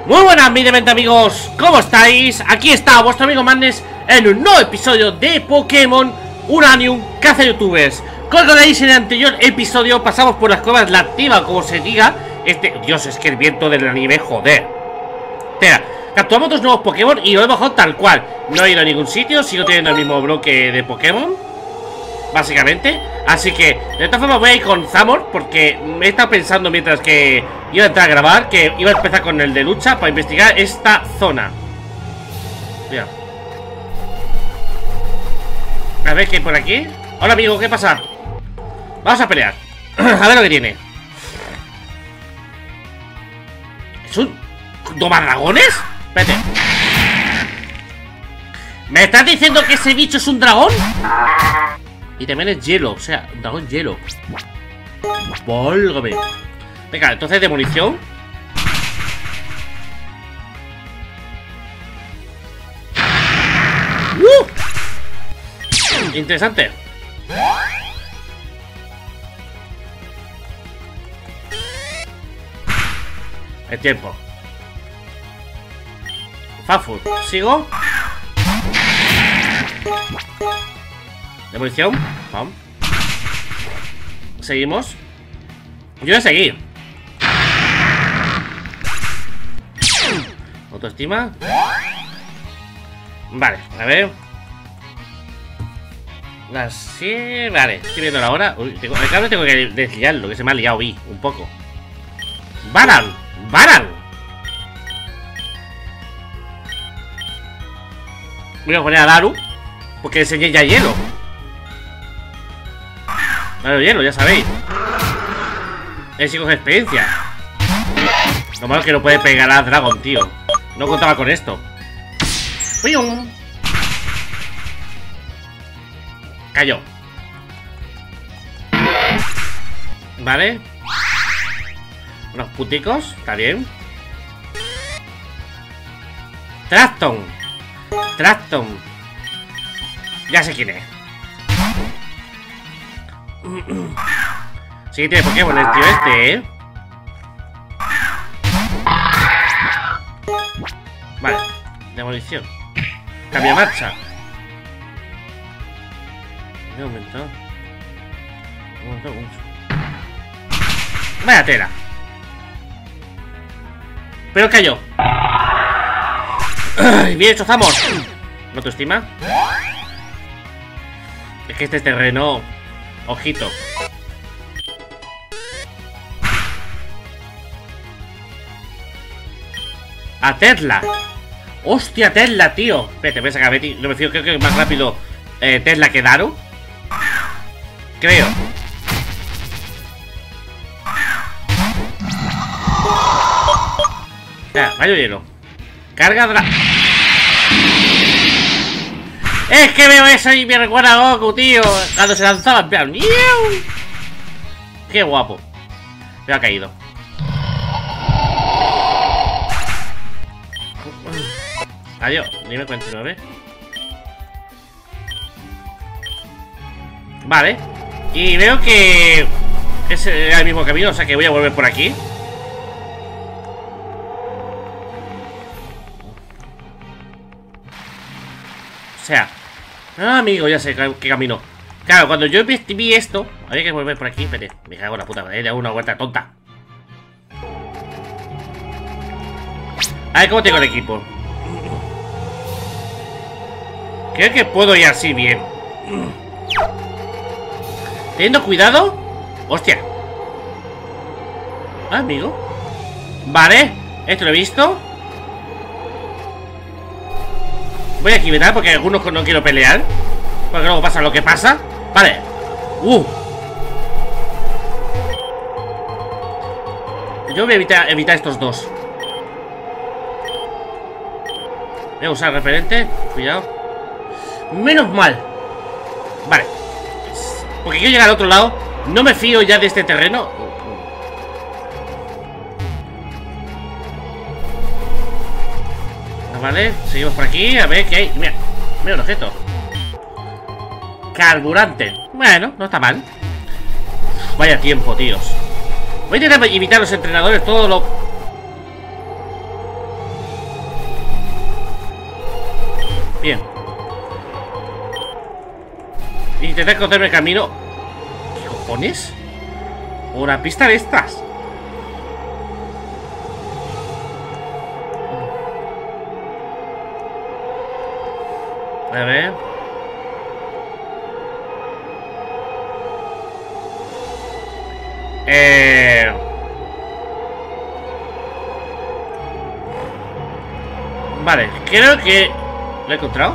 Muy buenas, mi demente amigos, ¿cómo estáis? Aquí está vuestro amigo Madness en un nuevo episodio de Pokémon Uranium Caza Youtubers. Como recordáis, en el anterior episodio pasamos por las cuevas Lactiva, como se diga. Dios, es que el viento del anime, joder. Espera, capturamos dos nuevos Pokémon y lo he bajado tal cual. No he ido a ningún sitio, sigo teniendo el mismo bloque de Pokémon, básicamente. Así que, de esta forma voy a ir con Zamor, porque me he estado pensando mientras que iba a entrar a grabar que iba a empezar con el de lucha para investigar esta zona. Mira. A ver qué hay por aquí. Hola amigo, ¿qué pasa? Vamos a pelear. A ver lo que tiene. ¿Es un domadragones? Espérate. ¿Me estás diciendo que ese bicho es un dragón? Y también es hielo, o sea, un dragón hielo. Válgame. Venga, entonces demolición. Interesante. El tiempo. Fast food. Sigo. Demolición. Pam. Seguimos. Yo voy a seguir. Autoestima. Vale, a ver. Así, vale, estoy viendo la hora. Uy, el cable tengo que desliarlo, que se me ha liado un poco. ¡Baran! ¡Baran! Voy a poner a Daru, porque enseñé ya hielo. Daru hielo, ya sabéis. Es con experiencia. Lo malo es que no puede pegar a Dragon, tío. No contaba con esto. ¡Pium! Cayó. Vale. Unos puticos, está bien. Tracton. Tracton. Ya sé quién es. Sí, tiene Pokémon el tío este, ¿eh? Vale. Demolición. Cambia marcha. ¿Qué aumentó? Vaya tela. Pero cayó. Bien hecho, Zamor. ¿No te estima? Es que este terreno... Ojito. A Tesla. Hostia, Tesla, tío. Espérate, voy a sacar a Betty. No me fío, creo que es más rápido Tesla que Daru. Creo. Rayo hielo. Carga Es que veo eso y me recuerda a Goku, tío. Cuando se lanzaba en plan. Qué guapo. Me ha caído. Adiós. Dime 49. Vale. Y veo que es el mismo camino, o sea que voy a volver por aquí. O sea, amigo, ya sé qué camino. Claro, cuando yo vi esto, había que volver por aquí. Espérate, me cago en la puta, le hago una vuelta tonta. A ver cómo tengo el equipo. Creo que puedo ir así bien. Teniendo cuidado. Hostia. Amigo. Vale, esto lo he visto. Voy a equivocar porque algunos no quiero pelear, porque luego pasa lo que pasa. Vale. Yo voy a evitar estos dos. Voy a usar referente. Cuidado. Menos mal. Vale. Porque quiero llegar al otro lado. No me fío ya de este terreno. Vale, seguimos por aquí. A ver qué hay. Mira, mira un objeto. Carburante. Bueno, no está mal. Vaya tiempo, tíos. Voy a intentar evitar los entrenadores todo lo... Bien. Intenté encontrarme el camino. ¿Qué cojones? Una pista de estas. A ver. Vale, creo que lo he encontrado.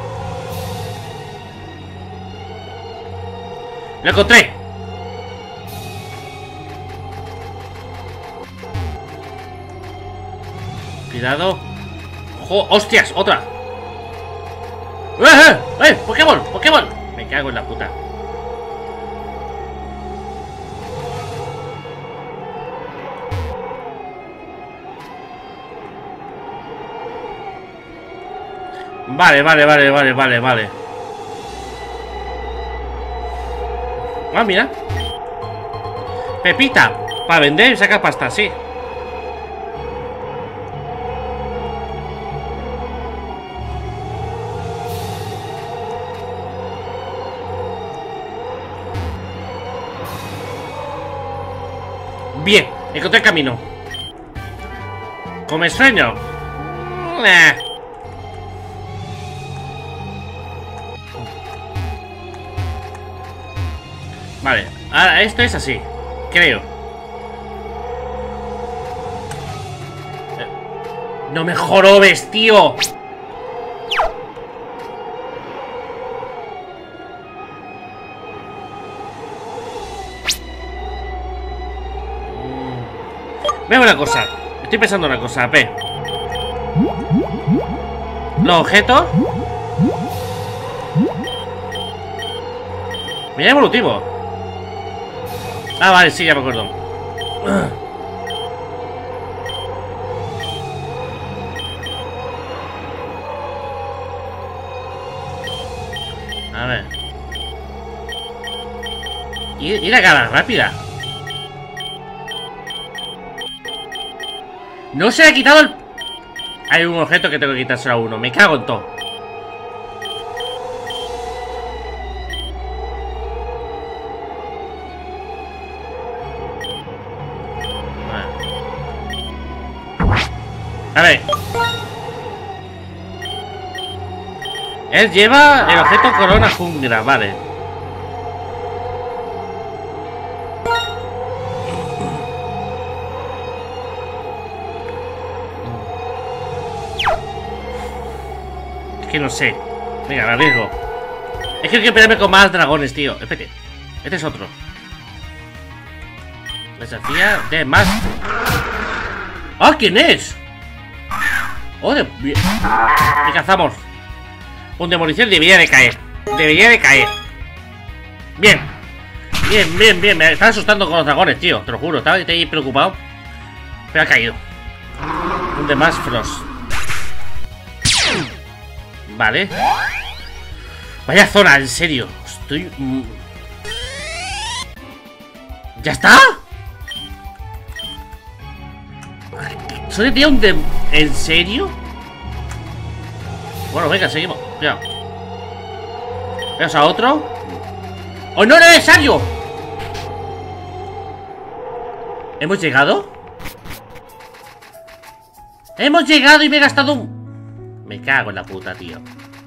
¡Lo encontré! Cuidado. ¡Hostias! ¡Otra! ¡Pokémon! ¡Pokémon! Me cago en la puta. Vale. Ah, mira. Pepita. Para vender y sacar pasta, sí. Bien, encontré el camino. ¿Come sueño? Vale, ahora esto es así, creo. No me jorobes, tío. Veo una cosa. Estoy pensando una cosa, P. Los objetos. Mira, evolutivo. Ah, vale, sí, ya me acuerdo. A ver. Y la cara rápida. No se ha quitado el... Hay un objeto que tengo que quitárselo a uno. Me cago en todo. A ver. Él lleva el objeto corona jungla, vale. Es que no sé. Venga, me arriesgo. Es que hay que pelearme con más dragones, tío. Espérate. Este es otro. Desafía de más. ¡Ah! ¿Quién es? ¡Oh! Le cazamos. Un demolición debería de caer. Debería de caer. Bien. Bien. Me estaba asustando con los dragones, tío. Te lo juro. Estaba ahí preocupado. Pero ha caído. Un de más Frost. Vale. Vaya zona, en serio. Estoy... ¿Ya está? ¿Solo tiene un de... ¿En serio? Bueno, venga, seguimos. Cuidado. Veamos a otro. ¡Oh, no es necesario! ¿Hemos llegado? ¡Hemos llegado y me he gastado un... Me cago en la puta, tío.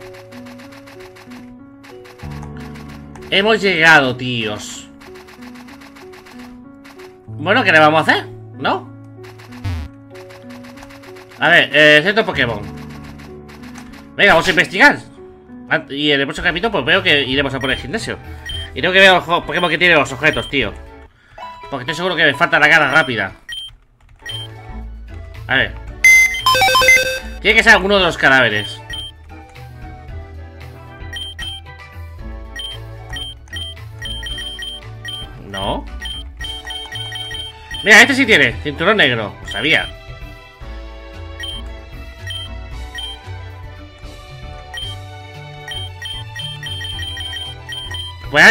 Hemos llegado, tíos. Bueno, ¿qué le vamos a hacer? ¿No? A ver, centro Pokémon. Venga, vamos a investigar. Y en el próximo capítulo pues veo que iremos a por el gimnasio. Y tengo que ver los Pokémon que tienen los objetos, tío. Porque estoy seguro que me falta la cara rápida. A ver. Tiene que ser alguno de los cadáveres. No. Mira, este sí tiene cinturón negro. Lo sabía. Pues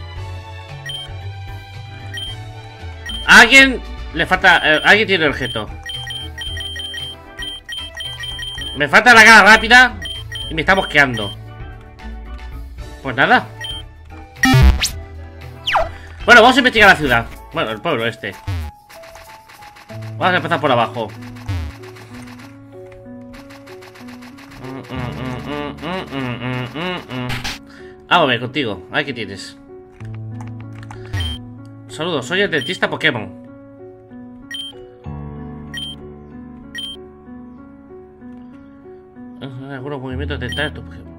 alguien le falta... alguien tiene el objeto. Me falta la cara rápida. Y me está mosqueando. Pues nada. Bueno, vamos a investigar la ciudad. Bueno, el pueblo este. Vamos a empezar por abajo. Vamos a ver contigo. A ver qué tienes. Saludos, soy el dentista Pokémon. Algunos movimientos dentales de tu Pokémon.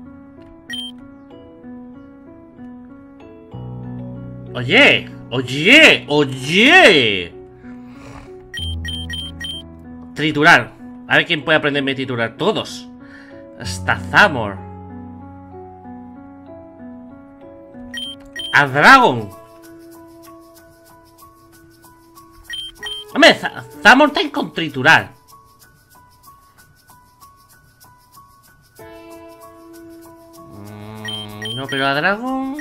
Oye, oye, oye. Triturar. A ver quién puede aprenderme a triturar. Todos. Hasta Zamor. A Dragon. Hombre, Zamor está con triturar. No, pero a Dragon...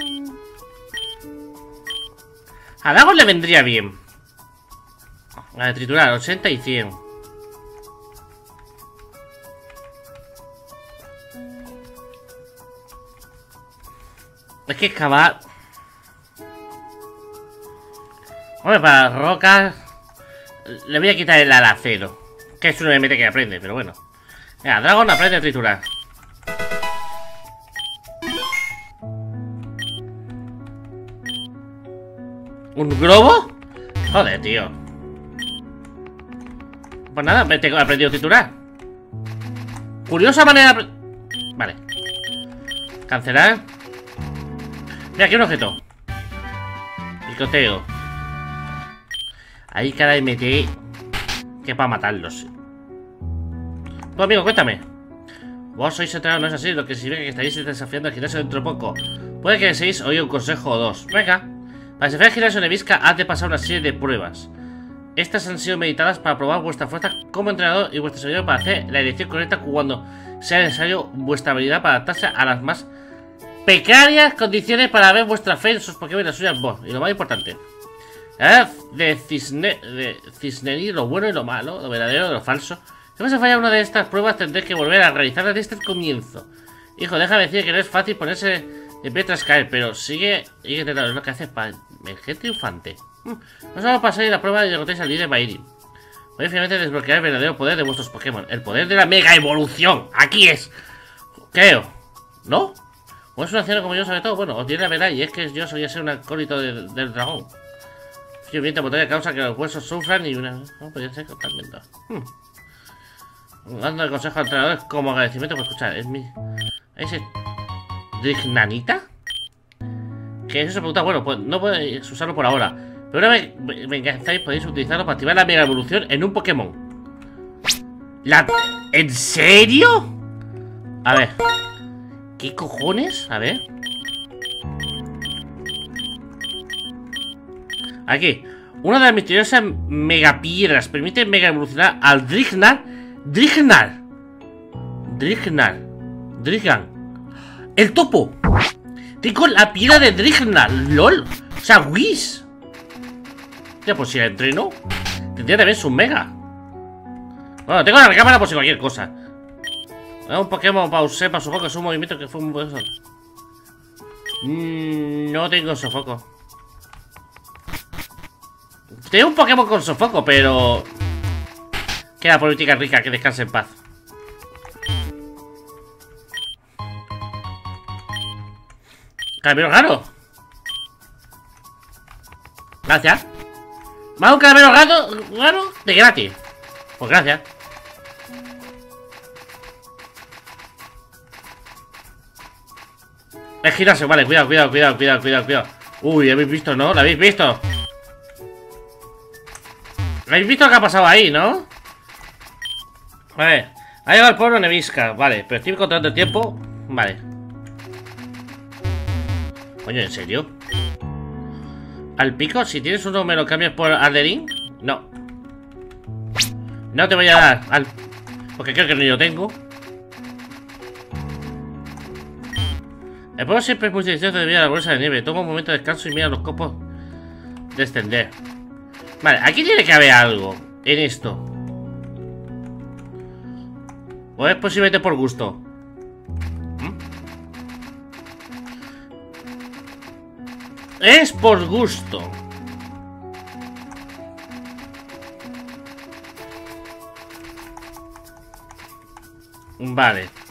A Dragon le vendría bien. A de triturar, 80 y 100. Es que excavar... Hombre, para rocas... Le voy a quitar el alacero. Que es un elemento que aprende, pero bueno. Venga, Dragon aprende a triturar. ¿Un globo? Joder, tío. Pues nada, he aprendido a triturar. Curiosa manera... Vale. Cancelar. Mira, aquí un objeto. Picoteo. Ahí cada MT. Que para matarlos. Tú, amigo, cuéntame. Vos sois entrenador, no es así. Lo que significa que estaréis desafiando al gimnasio dentro de poco. Puede que deseéis oír un consejo o dos. Venga. Para desafiar al gimnasio de Visca, has de pasar una serie de pruebas. Estas han sido meditadas para probar vuestra fuerza como entrenador y vuestra sabiduría para hacer la elección correcta cuando sea necesario, vuestra habilidad para adaptarse a las más precarias condiciones para ver vuestra fe en sus Pokémon y las suyas vos. Y lo más importante, la edad de cisnerir lo bueno y lo malo, lo verdadero y lo falso. Si vas a fallar una de estas pruebas, tendré que volver a realizarlas desde el comienzo. Hijo, déjame decir que no es fácil ponerse de pie tras caer, pero sigue intentando. Es lo que hace para emerger triunfante. No solo para salir la prueba y derrotéis al líder Mairi. Podéis finalmente desbloquear el verdadero poder de vuestros Pokémon. El poder de la mega evolución. Aquí es. Creo. ¿No? O es un anciano como yo sabe todo. Bueno, os diré la verdad, y es que yo soy un acólito del dragón. Yo viento montaña causa que los huesos sufran y una... No, podría ser totalmente. Dando el consejo a entrenadores como agradecimiento por escuchar. Es mi... ¿Ese... ¿Drignanita? Que eso se pregunta, bueno, pues no podéis usarlo por ahora. Pero una vez vengáis, podéis utilizarlo para activar la mega evolución en un Pokémon. ¿En serio? A ver. ¿Qué cojones? A ver. Aquí. Una de las misteriosas megapiedras permite mega evolucionar al Drignar. Drignan. ¡El topo! Tengo la piedra de Drignar, LOL. O sea, Whis. Ya, pues si la entreno, tendría también su mega. Bueno, tengo la recámara por si cualquier cosa. Un Pokémon pausé para sofoco. Es un movimiento que fue muy bueno. No tengo sofoco. Tengo un Pokémon con sofoco, pero... Queda política rica, que descanse en paz. Caramelo raro. Gracias. Más un caramelo raro de gratis. Pues gracias. Es girarse, vale, cuidado. Uy, ¿habéis visto, no? ¿Lo habéis visto? ¿Habéis visto lo que ha pasado ahí, no? Vale, ha llegado el pueblo Nevisca. Vale, pero estoy contando el tiempo. Vale. Coño, ¿en serio? ¿Al pico? Si tienes uno, ¿me lo cambias por Alderín? No. No te voy a dar al... Porque creo que no lo tengo. El pueblo siempre es muy silencioso debido a la bolsa de nieve. Toma un momento de descanso y mira los copos descender. Vale, aquí tiene que haber algo en esto. O es posiblemente por gusto. Es por gusto. Vale.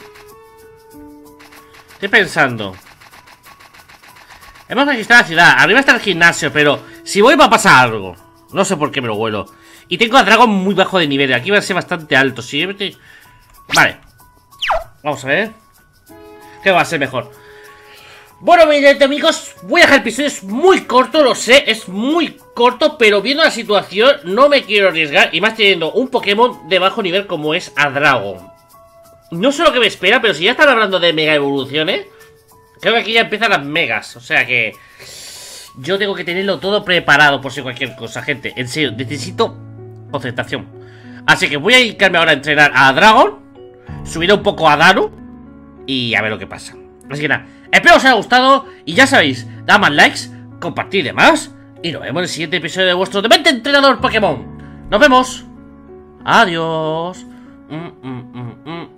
Estoy pensando. Hemos registrado la ciudad. Arriba está el gimnasio, pero si voy va a pasar algo. No sé por qué me lo vuelo. Y tengo a Dragon muy bajo de nivel. Aquí va a ser bastante alto. ¿Sí? Vale. Vamos a ver. ¿Qué va a ser mejor? Bueno, mi gente, amigos, voy a dejar el episodio. Es muy corto, lo sé. Es muy corto, pero viendo la situación no me quiero arriesgar. Y más teniendo un Pokémon de bajo nivel como es a Dragon. No sé lo que me espera, pero si ya están hablando de mega evoluciones, creo que aquí ya empiezan las megas. O sea que yo tengo que tenerlo todo preparado por si cualquier cosa, gente. En serio, necesito concentración. Así que voy a dedicarme ahora a entrenar a Dragon, subir un poco a Daru y a ver lo que pasa. Así que nada, espero os haya gustado. Y ya sabéis, dad más likes, compartid y demás. Y nos vemos en el siguiente episodio de vuestro Demente Entrenador Pokémon. Nos vemos. Adiós.